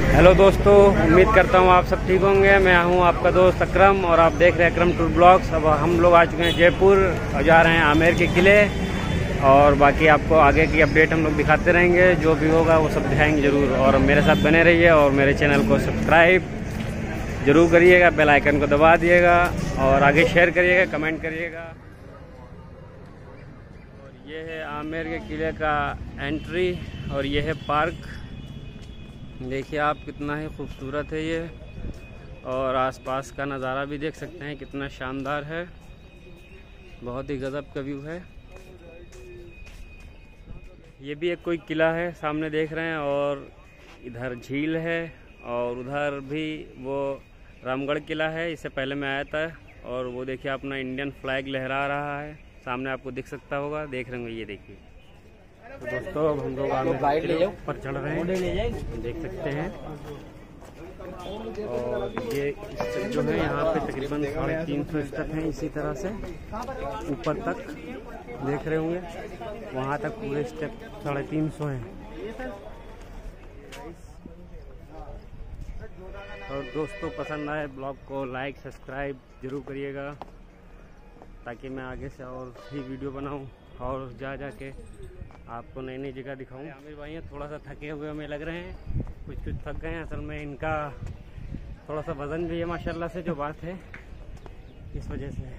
Hello दोस्तों, उम्मीद करता हूँ आप सब ठीक होंगे। मैं हूँ आपका दोस्त अकरम और आप देख रहे हैं अकरम टूर ब्लॉग्स। अब हम लोग आ चुके हैं जयपुर और जा रहे हैं आमेर के किले, और बाकी आपको आगे की अपडेट हम लोग दिखाते रहेंगे। जो भी होगा वो सब दिखाएंगे ज़रूर, और मेरे साथ बने रहिए और मेरे चैनल को सब्सक्राइब ज़रूर करिएगा, बेल आइकन को दबा दिएगा और आगे शेयर करिएगा, कमेंट करिएगा। और ये है आमेर के किले का एंट्री और ये है पार्क। देखिए आप, कितना ही खूबसूरत है ये, और आसपास का नज़ारा भी देख सकते हैं कितना शानदार है। बहुत ही गजब का व्यू है। ये भी एक कोई किला है सामने देख रहे हैं, और इधर झील है और उधर भी वो रामगढ़ किला है। इससे पहले मैं आया था, और वो देखिए अपना इंडियन फ्लैग लहरा रहा है, सामने आपको दिख सकता होगा, देख रहे होंगे। ये देखिए तो दोस्तों, अब हम लोग आमेर किले ऊपर चढ़ रहे हैं, देख सकते हैं। और ये जो है यहाँ पे तकरीबन 350 स्टेप हैं, इसी तरह से ऊपर तक देख रहे होंगे, वहाँ तक पूरे स्टेप 350 हैं। और दोस्तों, पसंद आए ब्लॉग को लाइक सब्सक्राइब जरूर करिएगा, ताकि मैं आगे से और भी वीडियो बनाऊं और जा के आपको नई नई जगह दिखाऊं। आमिर भाई थोड़ा सा थके हुए हमें लग रहे हैं, कुछ थक गए हैं। असल में इनका थोड़ा सा वज़न भी है माशाल्लाह से, जो बात है इस वजह से।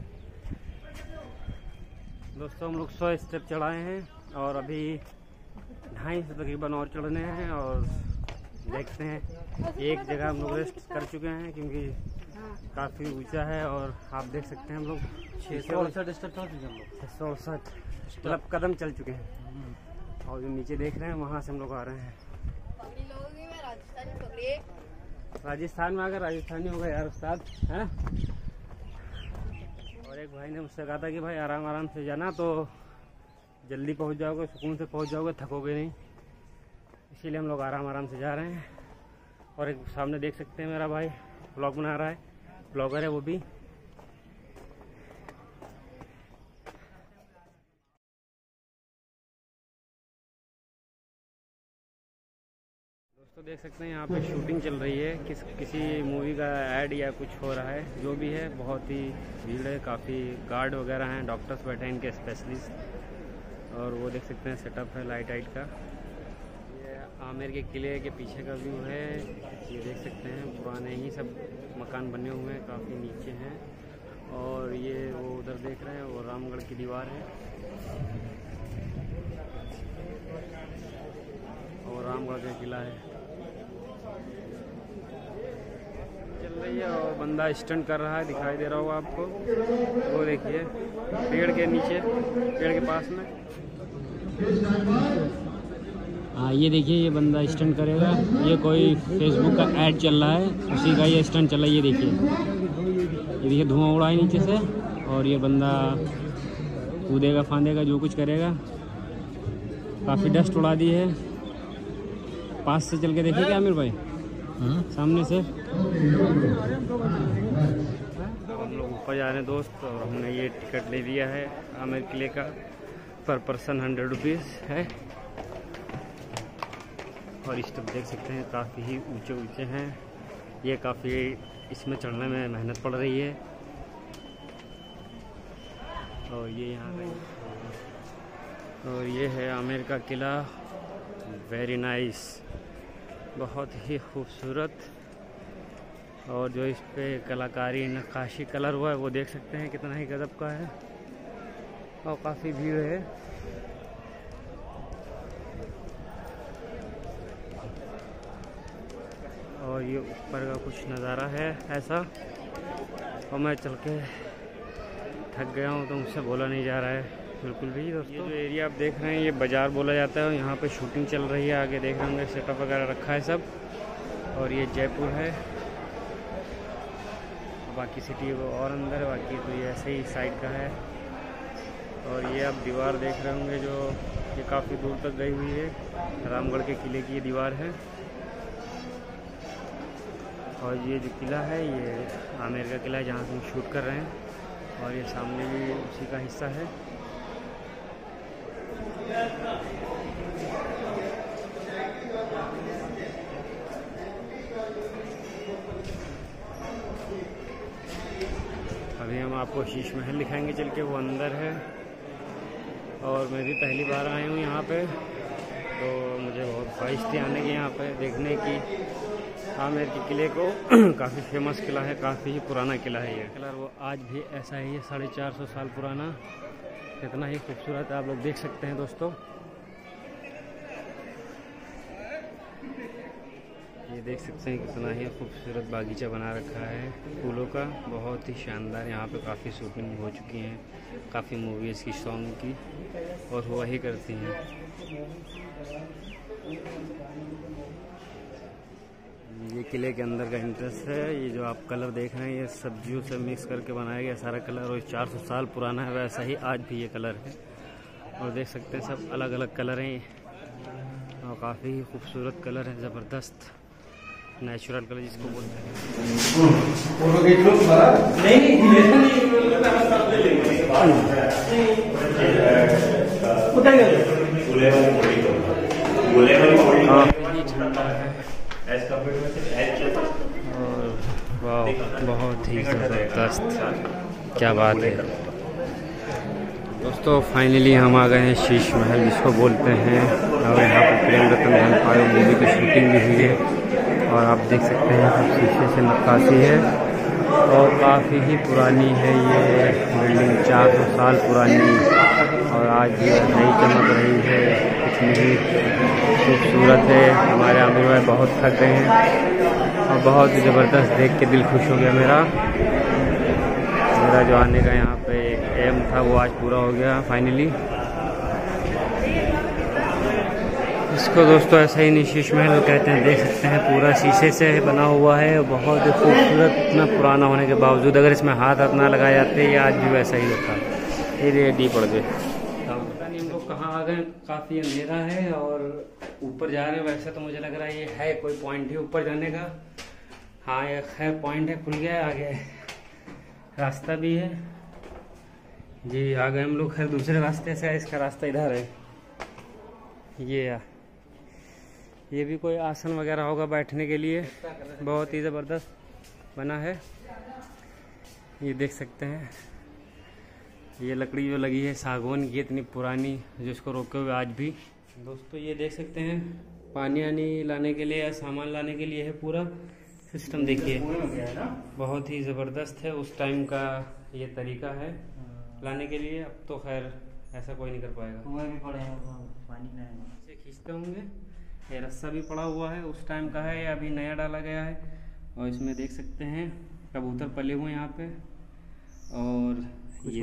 दोस्तों, हम लोग 100 स्टेप चढ़ाए हैं और अभी 250 तकरीबन और चढ़ने हैं, और देखते हैं। एक जगह हम लोग रेस्ट कर चुके हैं क्योंकि काफ़ी ऊंचा है, और आप देख सकते हैं हम लोग 668 स्टेप चढ़ चुके हैं। हम लोग 668 मतलब कदम चल चुके हैं, और जो नीचे देख रहे हैं वहाँ से हम लोग आ रहे हैं। राजस्थान में अगर राजस्थानी होगा यार उस्ताद, है। और एक भाई ने मुझसे कहा था कि भाई आराम आराम से जाना, तो जल्दी पहुंच जाओगे, सुकून से पहुंच जाओगे, थकोगे नहीं। इसीलिए हम लोग आराम आराम से जा रहे हैं। और एक सामने देख सकते हैं मेरा भाई ब्लॉग बना रहा है, ब्लॉगर है वो भी। दोस्तों देख सकते हैं यहाँ पे शूटिंग चल रही है, किसी मूवी का ऐड या कुछ हो रहा है। जो भी है, बहुत ही भीड़ है, काफ़ी गार्ड वगैरह हैं, डॉक्टर्स बैठे हैं इनके स्पेशलिस्ट। और वो देख सकते हैं सेटअप है लाइट का। ये आमेर के किले के पीछे का व्यू है, ये देख सकते हैं। पुराने ही सब मकान बने हुए हैं, काफ़ी नीचे हैं। और ये वो उधर देख रहे हैं, वो रामगढ़ की दीवार है, और रामगढ़ का किला है चल रही है। और बंदा स्टंट कर रहा है, दिखाई दे रहा होगा आपको, वो देखिए पेड़ के नीचे, पेड़ के पास में। हाँ, ये देखिए, ये बंदा स्टंट करेगा। ये कोई फेसबुक का ऐड चल रहा है, उसी का ये स्टंट चल रहा है। ये देखिए धुआं उड़ा है नीचे से, और ये बंदा कूदेगा फांदेगा, जो कुछ करेगा। काफ़ी डस्ट उड़ा दी है। पास से चल के देखिए क्या आमिर भाई, सामने से। हम लोग ऊपर जा रहे हैं दोस्त, और हमने ये टिकट ले लिया है आमेर किले का। पर पर्सन 100 रुपीज़ है। और स्टेप देख सकते हैं, काफ़ी ही ऊंचे ऊंचे हैं। ये काफ़ी, इसमें चढ़ने में मेहनत पड़ रही है। और ये यहाँ का, और ये है आमेर का किला। वेरी नाइस, बहुत ही खूबसूरत। और जो इस पे कलाकारी नक्काशी कलर हुआ है, वो देख सकते हैं कितना ही गजब का है, और काफ़ी भीड़ है। और ये ऊपर का कुछ नज़ारा है ऐसा, और मैं चल के थक गया हूँ, तो मुझसे बोला नहीं जा रहा है बिल्कुल भी। दोस्तों, ये जो एरिया आप देख रहे हैं, ये बाज़ार बोला जाता है, और यहाँ पे शूटिंग चल रही है। आगे देख रहे होंगे सेटअप वगैरह रखा है सब। और ये जयपुर है, बाकी सिटी वो और अंदर है, बाकी तो ये ऐसे ही साइड का है। और ये आप दीवार देख रहे होंगे, जो ये काफ़ी दूर तक गई हुई है। रामगढ़ के किले की ये दीवार है। और ये जो किला है, ये आमेर का किला है, जहाँ से हम शूट कर रहे हैं। और ये सामने भी उसी का हिस्सा है। आपको शीश महल दिखाएंगे चल के, वो अंदर है। और मैं भी पहली बार आया हूँ यहाँ पे, तो मुझे बहुत ख्वाहिश थी आने की यहाँ पे देखने की आमेर के किले को। काफ़ी फेमस किला है, काफ़ी ही पुराना किला है ये किला। वो आज भी ऐसा ही है, 450 साल पुराना। कितना ही खूबसूरत है, आप लोग देख सकते हैं दोस्तों। ये देख सकते हैं कितना ही खूबसूरत बागीचा बना रखा है फूलों का, बहुत ही शानदार। यहाँ पे काफ़ी शूटिंग हो चुकी हैं, काफ़ी मूवीज़ की, सॉन्ग की, और हुआ ही करती हैं। ये किले के अंदर का एंट्रेंस है। ये जो आप कलर देख रहे हैं, ये सब्जियों से मिक्स करके बनाया गया सारा कलर, और 400 साल पुराना है, वैसा ही आज भी ये कलर है। और देख सकते हैं सब अलग अलग कलर हैं, और काफ़ी ही खूबसूरत कलर है, ज़बरदस्त नेचुरल कलर जिसको बोलते हैं। और बहुत ही ज़बरदस्त, क्या बात है दोस्तों। फाइनली हम आ गए हैं शीश महल जिसको बोलते हैं, और यहाँ पर प्रेम रतन धन पायो मूवी की शूटिंग भी हुई है। और आप देख सकते हैं सब शीशे से नक्काशी है, और काफ़ी ही पुरानी है ये बिल्डिंग, 400 साल पुरानी, और आज भी नई चमक रही है, कितनी ही खूबसूरत है। हमारे आमिर भाई बहुत थक गए हैं, और बहुत ही ज़बरदस्त देख के दिल खुश हो गया मेरा जो आने का यहाँ पे एक एम था, वो आज पूरा हो गया फाइनली। इसको दोस्तों ऐसा ही नहीं शीश महल कहते हैं, देख सकते हैं पूरा शीशे से बना हुआ है, बहुत ही खूबसूरत। इतना पुराना होने के बावजूद अगर इसमें हाथ ना लगाए जाते, ये आज भी वैसा ही होता। ये डी पड़ गए, पता नहीं हम लोग कहाँ आ गए, काफ़ी अंधेरा है और ऊपर जा रहे हैं। वैसे तो मुझे लग रहा है ये है कोई पॉइंट ही ऊपर जाने का। हाँ ये खैर पॉइंट है, खुल गया है, आगे रास्ता भी है जी। आ गए हम लोग खैर दूसरे रास्ते से, इसका रास्ता इधर है। ये भी कोई आसन वगैरह होगा बैठने के लिए, बहुत ही ज़बरदस्त बना है। ये देख सकते हैं, ये लकड़ी जो लगी है सागवान की, इतनी पुरानी, जिसको रोके हुए आज भी। दोस्तों ये देख सकते हैं पानी आनी लाने के लिए या सामान लाने के लिए है पूरा सिस्टम। देखिए बहुत ही ज़बरदस्त है, उस टाइम का ये तरीका है लाने के लिए। अब तो खैर ऐसा कोई नहीं कर पाएगा, भी पड़े हैं पानी से खींचते होंगे। ये रस्सा भी पड़ा हुआ है, उस टाइम का है या अभी नया डाला गया है। और इसमें देख सकते हैं कबूतर पले हुए यहाँ पे, और ये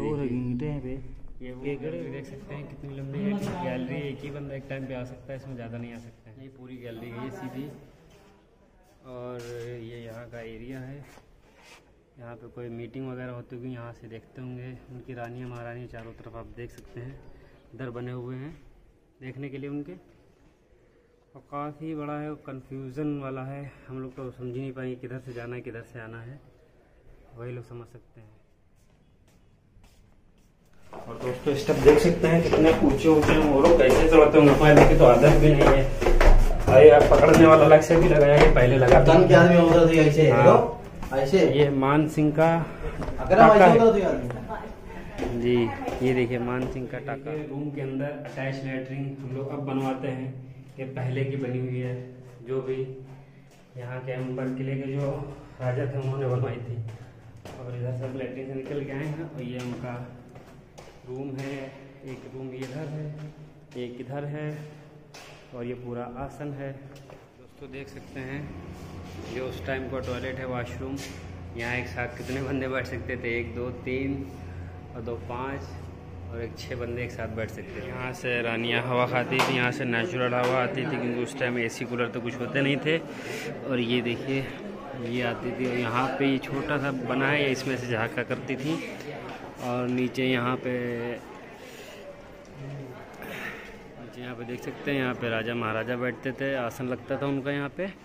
देख सकते हैं कितनी लंबी गैलरी है। एक ही बंदा एक टाइम पे आ सकता है, इसमें ज़्यादा नहीं आ सकते हैं। ये पूरी गैलरी है सीधी, और ये यहाँ का एरिया है। यहाँ पे कोई मीटिंग वगैरह होती होगी, यहाँ से देखते होंगे। उनकी रानियाँ महारानी चारों तरफ आप देख सकते हैं, दर बने हुए हैं देखने के लिए उनके। और काफ़ी बड़ा है, कंफ्यूजन वाला है, हम लोग तो समझ ही नहीं पाएंगे किधर से जाना है किधर से आना है, वही लोग समझ सकते हैं। और दोस्तों स्टेप देख सकते हैं कितने ऊंचे ऊंचे हैं, वो लोग कैसे चलाते होंगे, हमारे देखे तो आदत भी नहीं है। अरे आप पकड़ने वाला अलग से भी लगाया है, पहले लगा ऐसे। ये मान सिंह का टाका है जी। ये देखिए मान सिंह का टाका। रूम के अंदर अटैच लैट्रिन हम लोग अब बनवाते हैं, ये पहले की बनी हुई है, जो भी यहाँ के अंबर किले के जो राजा थे उन्होंने बनवाई थी। और इधर सब लैट्रिन से निकल के आए हैं, और ये उनका रूम है। एक रूम इधर है, एक इधर है, और ये पूरा आसन है। दोस्तों देख सकते हैं जो उस टाइम का टॉयलेट है, वॉशरूम। यहाँ एक साथ कितने बंदे बैठ सकते थे, 1 2 3 और 2 5 और 1 6 बंदे एक साथ बैठ सकते थे। यहाँ से रानियाँ हवा खाती थी, यहाँ से नेचुरल हवा आती थी, क्योंकि उस टाइम एसी कूलर तो कुछ होते नहीं थे। और ये देखिए ये आती थी, और यहाँ पे ये छोटा सा बना है, इसमें से झाँका करती थी। और नीचे यहाँ पे देख सकते हैं, यहाँ पे राजा महाराजा बैठते थे, आसन लगता था उनका यहाँ पे।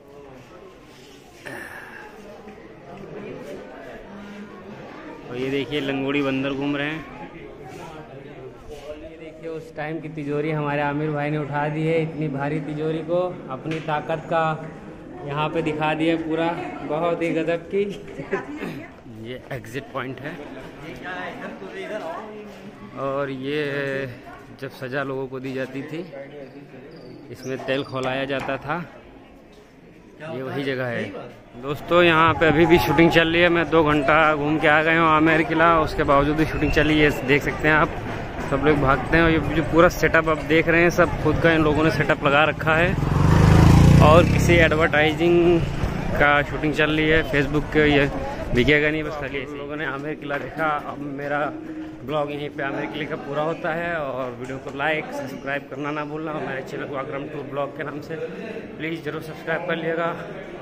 और ये देखिए लंगोड़ी बंदर घूम रहे हैं। ये देखिए उस टाइम की तिजोरी हमारे आमिर भाई ने उठा दी है, इतनी भारी तिजोरी को अपनी ताकत का यहाँ पे दिखा दिया पूरा, बहुत ही गजब की। ये एग्ज़िट पॉइंट है और ये जब सज़ा लोगों को दी जाती थी इसमें तेल खौलाया जाता था, ये वही जगह है। दोस्तों यहाँ पे अभी भी शूटिंग चल रही है। मैं 2 घंटा घूम के आ गए हूँ आमेर किला, उसके बावजूद भी शूटिंग चली है। देख सकते हैं आप, सब लोग भागते हैं और ये जो पूरा सेटअप आप देख रहे हैं सब खुद का इन लोगों ने सेटअप लगा रखा है और किसी एडवर्टाइजिंग का शूटिंग चल रही है। फेसबुक के ये दिखेगा नहीं, बस खाली ऐसे लोगों ने आमेर किला देखा। अब मेरा ब्लॉग यहीं पे आमेर किले का पूरा होता है और वीडियो को लाइक सब्सक्राइब करना ना भूलना और मेरे चैनल को अकरम टूर ब्लॉग के नाम से प्लीज़ ज़रूर सब्सक्राइब कर लिएगा।